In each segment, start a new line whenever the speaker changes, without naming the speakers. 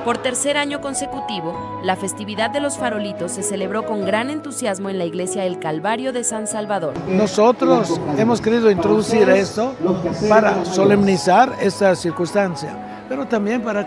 Por tercer año consecutivo, la festividad de los farolitos se celebró con gran entusiasmo en la iglesia El Calvario de San Salvador.
Nosotros hemos querido introducir esto para solemnizar esta circunstancia, pero también para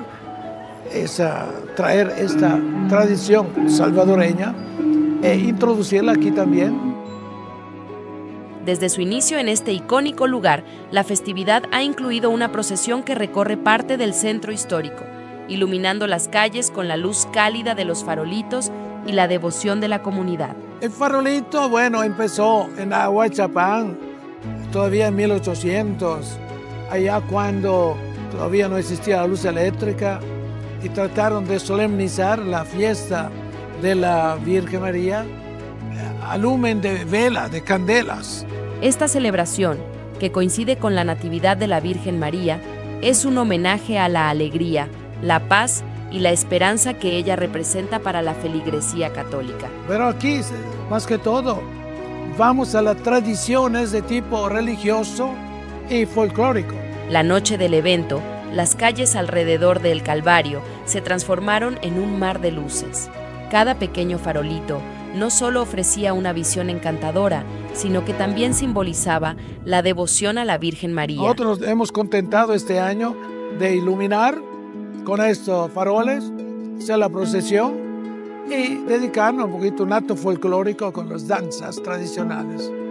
traer esta tradición salvadoreña e introducirla aquí también.
Desde su inicio en este icónico lugar, la festividad ha incluido una procesión que recorre parte del centro histórico, iluminando las calles con la luz cálida de los farolitos y la devoción de la comunidad.
El farolito, bueno, empezó en Ahuachapán, todavía en 1800, allá cuando todavía no existía la luz eléctrica, y trataron de solemnizar la fiesta de la Virgen María a lumen de vela, de candelas.
Esta celebración, que coincide con la Natividad de la Virgen María, es un homenaje a la alegría, la paz y la esperanza que ella representa para la feligresía católica.
Pero aquí, más que todo, vamos a las tradiciones de tipo religioso y folclórico.
La noche del evento, las calles alrededor del Calvario se transformaron en un mar de luces. Cada pequeño farolito no solo ofrecía una visión encantadora, sino que también simbolizaba la devoción a la Virgen María.
Nosotros nos hemos contentado este año de iluminar con estos faroles, hacer la procesión y dedicarnos un poquito a un acto folclórico con las danzas tradicionales.